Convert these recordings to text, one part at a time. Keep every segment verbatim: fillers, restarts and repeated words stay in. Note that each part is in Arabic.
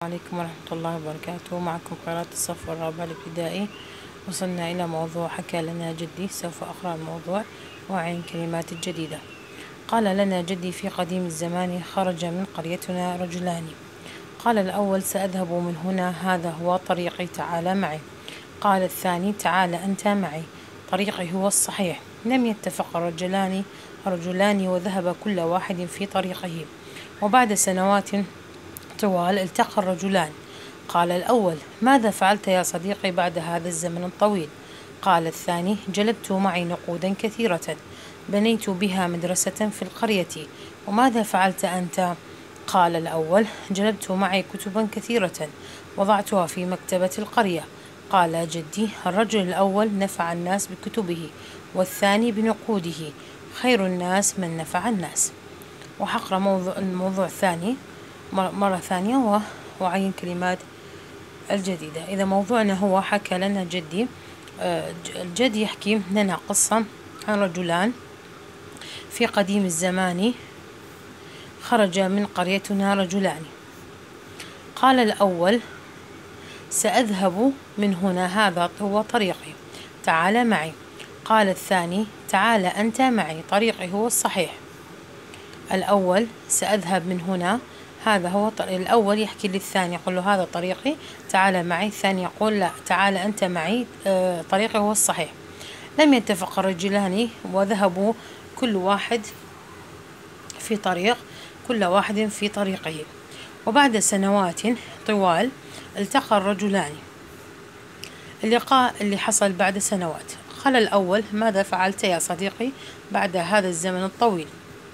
عليكم ورحمة الله وبركاته. معكم قراءة الصف الرابع الابتدائي. وصلنا إلى موضوع حكى لنا جدي. سوف أقرأ الموضوع وأعين كلمات جديدة. قال لنا جدي: في قديم الزمان خرج من قريتنا رجلان. قال الأول: سأذهب من هنا، هذا هو طريقي، تعال معي. قال الثاني: تعال أنت معي، طريقي هو الصحيح. لم يتفق الرجلان رجلان وذهب كل واحد في طريقه. وبعد سنوات طوال التقى الرجلان. قال الأول: ماذا فعلت يا صديقي بعد هذا الزمن الطويل؟ قال الثاني: جلبت معي نقودا كثيرة، بنيت بها مدرسة في القرية. وماذا فعلت أنت؟ قال الأول: جلبت معي كتبا كثيرة، وضعتها في مكتبة القرية. قال جدي: الرجل الأول نفع الناس بكتبه، والثاني بنقوده، خير الناس من نفع الناس. وحقرأ موضوع الموضوع الثاني مرة ثانية وعين كلمات الجديدة. إذا موضوعنا هو حكى لنا جدي، الجد يحكي لنا قصة عن رجلان في قديم الزمان. خرج من قريتنا رجلان. قال الأول: سأذهب من هنا، هذا هو طريقي، تعال معي. قال الثاني: تعال أنت معي، طريقي هو الصحيح. الأول: سأذهب من هنا، هذا هو طريق. الأول يحكي للثاني يقول له هذا طريقي، تعال معي. الثاني يقول لا، تعال أنت معي، آه طريقي هو الصحيح. لم يتفق الرجلان وذهبوا كل واحد في طريق كل واحد في طريقه. وبعد سنوات طوال التقى الرجلان. اللقاء اللي حصل بعد سنوات. قال الأول: ماذا فعلت يا صديقي بعد هذا الزمن الطويل؟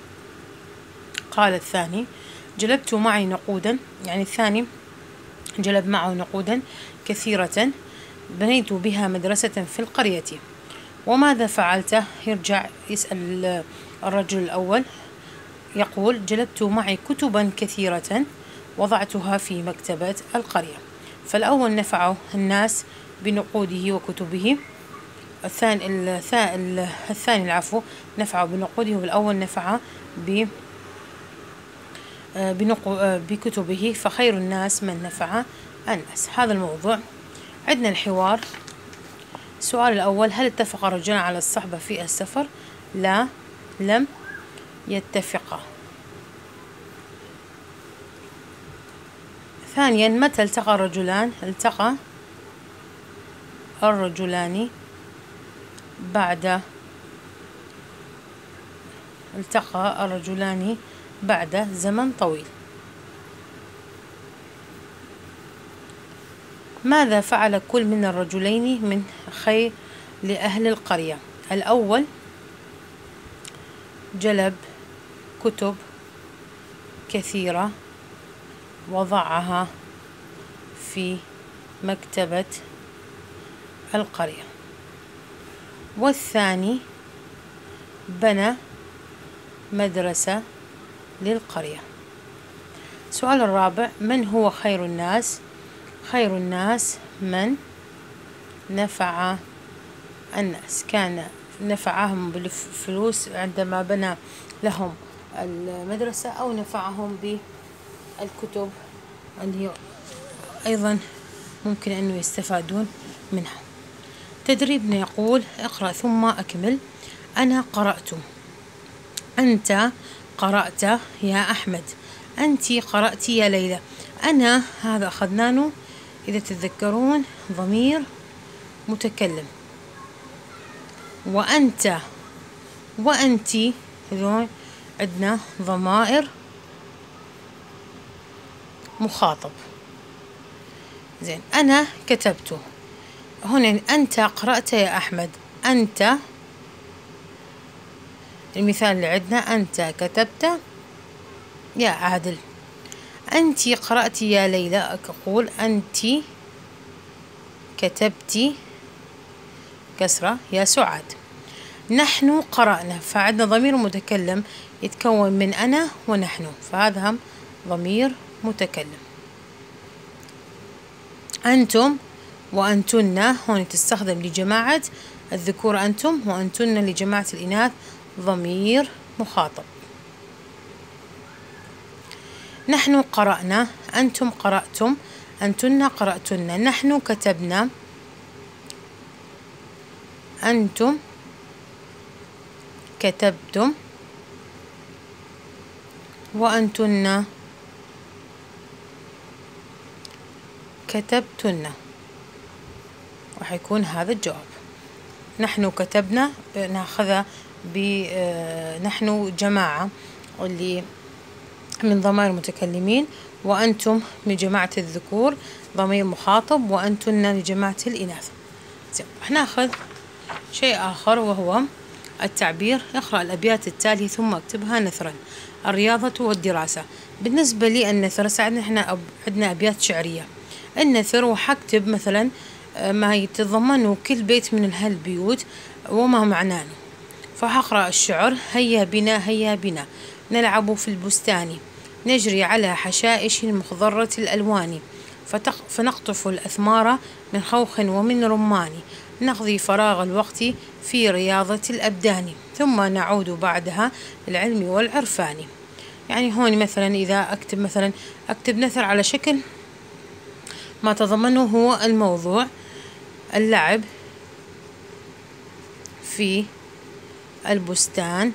قال الثاني: جلبت معي نقودا، يعني الثاني جلب معه نقودا كثيرة، بنيت بها مدرسة في القرية. وماذا فعلت؟ يرجع يسأل الرجل الأول، يقول: جلبت معي كتبا كثيرة، وضعتها في مكتبة القرية. فالأول نفعه الناس بنقوده وكتبه، الثاني الثاني العفو نفعه بنقوده، والأول نفعه ب بكتبه، فخير الناس من نفع الناس. هذا الموضوع. عندنا الحوار. السؤال الأول: هل اتفق الرجلان على الصحبة في السفر؟ لا، لم يتفقا. ثانيا: متى التقى الرجلان؟ التقى الرجلان بعد التقى الرجلان بعد زمن طويل. ماذا فعل كل من الرجلين من خير لأهل القرية؟ الأول جلب كتب كثيرة، وضعها في مكتبة القرية. والثاني بنى مدرسة للقرية. السؤال الرابع: من هو خير الناس؟ خير الناس من نفع الناس، كان نفعهم بالفلوس عندما بنى لهم المدرسة، أو نفعهم بالكتب اللي أيضا ممكن أنه يستفادون منها. تدريبنا يقول: اقرأ ثم أكمل. أنا قرأت، أنت قرأت يا أحمد، أنت قرأت يا ليلى. أنا هذا أخذناه إذا تتذكرون ضمير متكلم، وأنت وأنت هذول عندنا ضمائر مخاطب. زين، أنا كتبت، هنا أنت قرأت يا أحمد، أنت المثال اللي عندنا أنت كتبت يا عادل. أنت قرأت يا ليلى، أقول أنت كتبت كسرة يا سعاد. نحن قرأنا، فعندنا ضمير متكلم يتكون من أنا ونحن، فهذا هم ضمير متكلم. أنتم وأنتن هون تستخدم لجماعة الذكور أنتم، وأنتن لجماعة الإناث ضمير مخاطب. نحن قرأنا، أنتم قرأتم، أنتن قرأتن، نحن كتبنا، أنتم كتبتم، وأنتن كتبتن. راح يكون هذا الجواب. نحن كتبنا ناخذها ب نحن جماعة اللي من ضمائر المتكلمين، وأنتم من جماعة الذكور ضمير مخاطب، وأنتن لجماعة الإناث. زين، راح ناخذ شيء آخر وهو التعبير. اقرأ الأبيات التالية ثم اكتبها نثرا. الرياضة والدراسة. بالنسبة لي النثر، ساعدنا احنا عندنا أبيات شعرية. النثر وحكتب مثلا ما يتضمنه كل بيت من هالبيوت وما معناه. فحقرأ الشعر: هيا بنا هيا بنا نلعب في البستان، نجري على حشائش مخضرة الألوان، فنقطف الأثمار من خوخ ومن رمان، نقضي فراغ الوقت في رياضة الأبدان، ثم نعود بعدها للعلم والعرفان. يعني هون مثلا إذا أكتب مثلا أكتب نثر على شكل ما تضمنه هو الموضوع: اللعب في البستان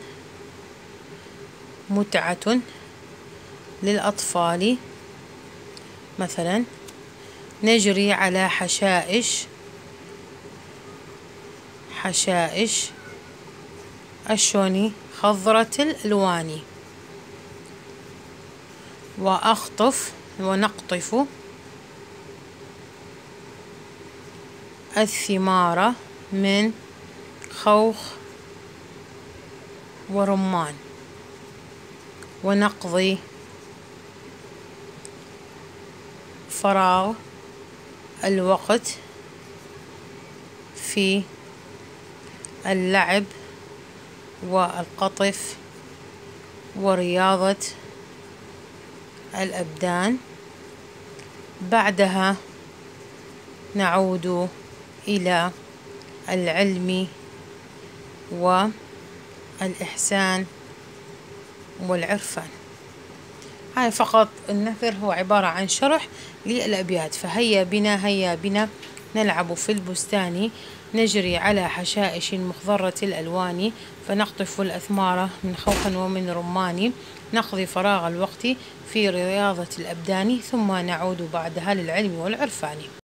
متعة للأطفال، مثلا نجري على حشائش حشائش الشوني خضرة الألوان، وأخطف ونقطف الثمار من خوخ ورمان، ونقضي فراغ الوقت في اللعب والقطف ورياضة الأبدان، بعدها نعود إلى العلم والإحسان والعرفان. هاي فقط النثر هو عبارة عن شرح للأبيات. فهيا بنا هيا بنا نلعب في البستان، نجري على حشائش مخضرة الألوان، فنقطف الأثمار من خوخ ومن رمان، نقضي فراغ الوقت في رياضة الأبدان، ثم نعود بعدها للعلم والعرفان.